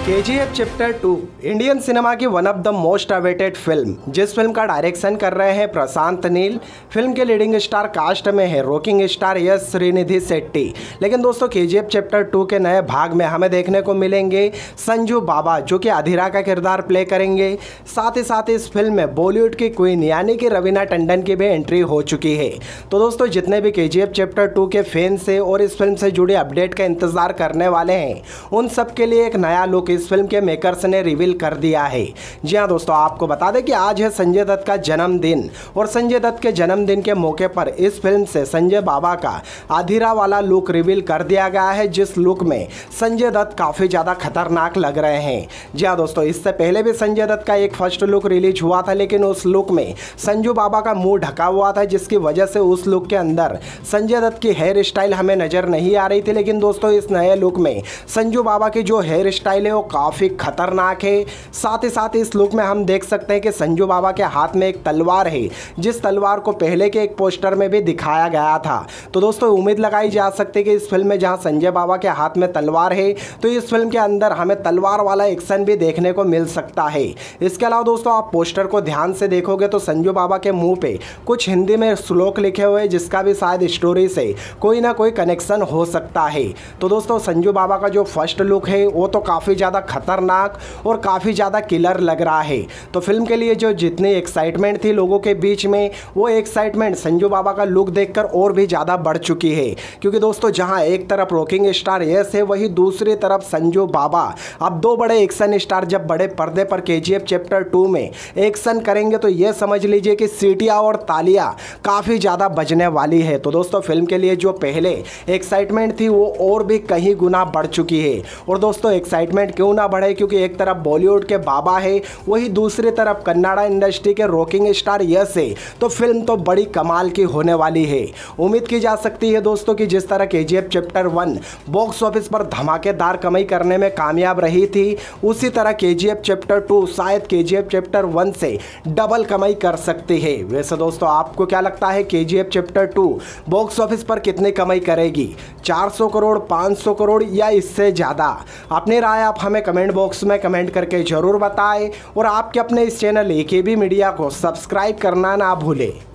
KGF chapter 2 Indian cinema की one of the most awaited film, जिस film का direction कर रहे हैं प्रशांत नील। फिल्म के लीडिंग स्टार कास्ट में है रॉकिंग स्टार यश श्रीनिधि शेट्टी। लेकिन दोस्तों केजीएफ चैप्टर 2 के नए भाग में हमें देखने को मिलेंगे संजू बाबा, जो कि अधिरा का किरदार प्ले करेंगे। साथ ही साथ इस फिल्म में बॉलीवुड की क्वीन यानी कि रवीना टंडन की भी एंट्री हो चुकी है। तो दोस्तों जितने भी केजीएफ चैप्टर 2 के फैंस है और इस फिल्म से जुड़े अपडेट का इंतजार करने वाले हैं, उन सब के लिए एक नया लुक इस फिल्म के मेकर्स ने रिवील कर दिया है। जी हाँ दोस्तों, आपको बता दें कि आज है संजय दत्त का जन्मदिन और संजय दत्त के जन्मदिन के मौके पर इस फिल्म से संजय बाबा का अधिरा वाला लुक रिवील कर दिया गया है, जिस लुक में संजय दत्त काफ़ी ज़्यादा खतरनाक लग रहे हैं। जी हाँ दोस्तों, इससे पहले भी संजय दत्त का एक फर्स्ट लुक रिलीज हुआ था, लेकिन उस लुक में संजू बाबा का मुंह ढका हुआ था, जिसकी वजह से उस लुक के अंदर संजय दत्त की हेयर स्टाइल हमें नज़र नहीं आ रही थी। लेकिन दोस्तों इस नए लुक में संजू बाबा की जो हेयर स्टाइल है वो काफ़ी खतरनाक है। साथ ही साथ इस लुक में हम देख सकते हैं कि संजू बाबा के हाथ में एक तलवार है, जिस तलवार को पहले के एक पोस्टर में भी दिखाया गया था। तो दोस्तों उम्मीद लगाई जा सकती है कि इस फिल्म में जहां संजय बाबा के हाथ में तलवार है, तो इस फिल्म के अंदर हमें तलवार वाला एक्शन भी देखने को मिल सकता है। इसके अलावा दोस्तों आप पोस्टर को ध्यान से देखोगे तो संजू बाबा के मुंह पे कुछ हिंदी में श्लोक लिखे हुए हैं, जिसका भी शायद स्टोरी से कोई ना कोई कनेक्शन हो सकता है। तो दोस्तों संजू बाबा का जो फर्स्ट लुक है वो तो काफ़ी ज़्यादा खतरनाक और काफ़ी ज़्यादा किलर लग रहा है। तो फिल्म के लिए जो जितनी एक्साइटमेंट थी लोगों के बीच में, वो एक्साइटमेंट संजू बाबा का लुक देखकर और भी ज़्यादा बढ़ चुकी है। क्योंकि दोस्तों जहां एक तरफ रॉकिंग स्टार यश है, वहीं दूसरी तरफ संजू बाबा। अब दो बड़े एक्शन स्टार जब बड़े पर्दे पर केजीएफ चैप्टर 2 में एक्शन करेंगे तो ये समझ लीजिए कि सीटियाँ और तालियाँ काफ़ी ज़्यादा बजने वाली है। तो दोस्तों फिल्म के लिए जो पहले एक्साइटमेंट थी वो और भी कहीं गुना बढ़ चुकी है। और दोस्तों एक्साइटमेंट क्यों ना बढ़े, क्योंकि एक तरफ बॉलीवुड के बाबा है, वही दूसरी तरफ कन्नाडा इंडस्ट्री के रॉकिंग स्टार यश है। तो फिल्म तो बड़ी कमाल की होने वाली है। उम्मीद की जा सकती है दोस्तों कि जिस तरह केजीएफ चैप्टर 1 बॉक्स ऑफिस पर धमाकेदार कमाई करने में कामयाब रही थी, उसी तरह केजीएफ चैप्टर 2 शायद केजीएफ चैप्टर 1 से डबल कमाई कर सकती है। वैसे दोस्तों आपको क्या लगता है केजीएफ चैप्टर 2 बॉक्स ऑफिस पर कितनी कमाई करेगी? 400 करोड़, 500 करोड़ या इससे ज़्यादा? अपनी राय आप हमें कमेंट बॉक्स में कमेंट करके ज़रूर बताएं और आपके अपने इस चैनल एकेबी मीडिया को सब्सक्राइब करना ना भूलें।